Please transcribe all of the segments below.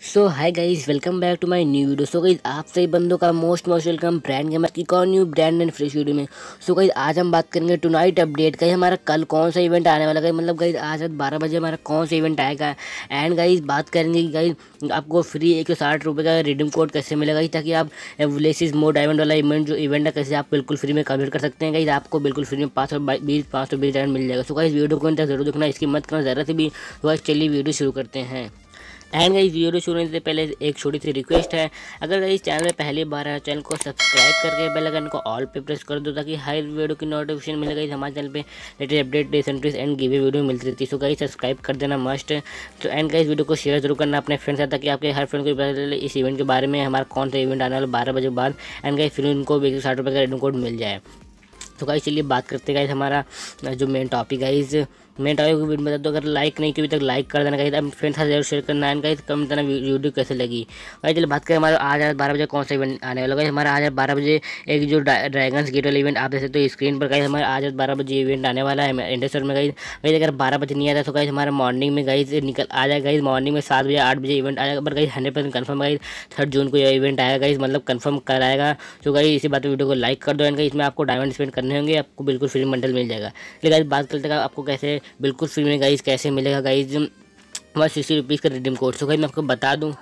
So hi guys, welcome back to my new video. So guys, आप सही बंदों का मोस्ट वेलकम ब्रांड गेमर की कौन new brand and fresh video में। सो गाइस, आज हम बात करेंगे टुनाइट अपडेट का। हमारा कल कौन सा इवेंट आने वाला है, मतलब गाइस आज रात 12 बजे हमारा कौन सा इवेंट आएगा। एंड गाइस बात करेंगे कि गाइस आपको फ्री 160 रुपये का रिडीम कोड कैसे मिलेगा, ताकि आप विलेसिस मोड डायमंड वाला इवेंट है कैसे आप बिल्कुल फ्री में कंप्लीट कर सकते हैं। गाइस आपको बिल्कुल फ्री में 520 डायमंड मिल जाएगा। सो गाइस वीडियो को जरूर देखना, इसकी मत करना ज़रा से भी। तो गाइस चलिए वीडियो शुरू करते हैं। एंड गाइस वीडियो शुरू होने से पहले एक छोटी सी रिक्वेस्ट है, अगर गाइस चैनल में पहली बार है चैनल को सब्सक्राइब करके बेल आइकन को ऑल पे प्रेस कर दो, ताकि हर वीडियो की नोटिफिकेशन मिले। गाइस हमारे चैनल पे लेटेस्ट अपडेट डिसेंट्रीज एंड गिवे वीडियो मिलती रहती है। सो गाइस सब्सक्राइब कर देना मस्ट। तो एंड गाइस वीडियो को शेयर जरूर करना अपने फ्रेंड्स से, ताकि आपके हर फ्रेंड को पता चले इस इवेंट के बारे में, हमारा कौन सा इवेंट आने वाला 12 बजे बाद। एंड गाइस फिर उनको 160 रुपये का रिडीम कोड मिल जाए। तो गाइस चलिए बात करते हैं गाइस हमारा जो मेन टॉपिक को भी बता दो। अगर लाइक नहीं की अभी तक लाइक कर देना गाइस, अब फ्रेंड्स से जरूर शेयर करना है गाइस, कमेंट करना वीडियो कैसे लगी। गाइस चलिए बात करें हमारा आज रात 12 बजे कौन सा इवेंट आने वाला है। हमारा आज रात 12 बजे एक जो ड्रैगन्स गेट वाला इवेंट आप देख सकते हो स्क्रीन पर। गाइस हमारा आज रात 12 बजे इवेंट आने वाला है इंडस्टर में। गाइस अगर 12 बजे नहीं आता तो गाइस हमारा मॉर्निंग में गाइस निकल आ जाएगा। गाइस मॉर्निंग में 7 बजे 8 बजे इवेंट आ जाएगा। पर गाइस 100% कन्फर्म गाइस 3 जून को यह इवेंट आएगा। गाइस मतलब कन्फर्म कराएगा। तो गाइस इसी बात पर वीडियो को लाइक कर दो। एंड गाइस इसमें आपको डायमंड स्पेंड करने होंगे, आपको बिल्कुल फ्री बंडल मिल जाएगा। लेकिन गाइस बात करते हैं आपको कैसे बिल्कुल फ्री में गाइस कैसे मिलेगा। गाइस 160 रुपीज़ का रिडीम कोड। सो गाइस मैं आपको बता दूं,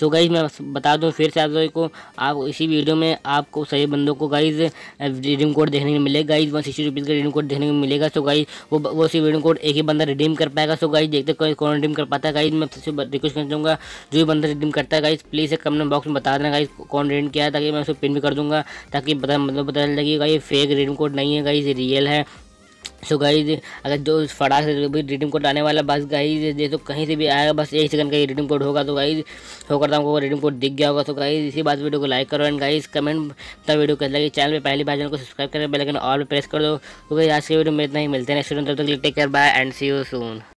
फिर से आप लोगों को, आप इसी वीडियो में आपको सही बंदों को गाइस रिडीम कोड देखने को मिलेगा। गाइस 160 रुपीज़ का रिडीम कोड देखने को मिलेगा। सो गाइस वो सी रिडीम कोड एक ही बंदा रिडीम कर पाएगा। सो गाइस देखते कौन रिडीम कर पाता है। गाइस मैं सबसे रिक्वेस्ट करना चाहूँगा, जो भी बंदा रिडीम करता है गाइस प्लीज़ कमेंट बॉक्स में बता देना गाइस कौन रिडीम किया है, ताकि मैं उसको पिन भी कर दूँगा, ताकि पता चल जाएगा ये फेक रिडीम कोड नहीं है गाइस, ये रियल है। सो गाइज अगर जो फटाक से भी रिडीम कोड आने वाला, बस गाइज ये तो कहीं से भी आएगा, बस 1 सेकंड का ये रिडीम कोड होगा। तो गाइज होकर तो हमको रिडीम कोड दिख गया होगा। तो गाइज इसी बात वीडियो को लाइक करो। एंड गाइज कमेंट तब वीडियो कैसे लगी। चैनल पे पहली बार चैनल को सब्सक्राइब करें, बेल आइकन ऑल पे प्रेस कर दो। तो गाइज आज के वीडियो में इतना ही, मिलते हैं नेक्स्ट वीडियो, तब तक take care, bye and see you soon.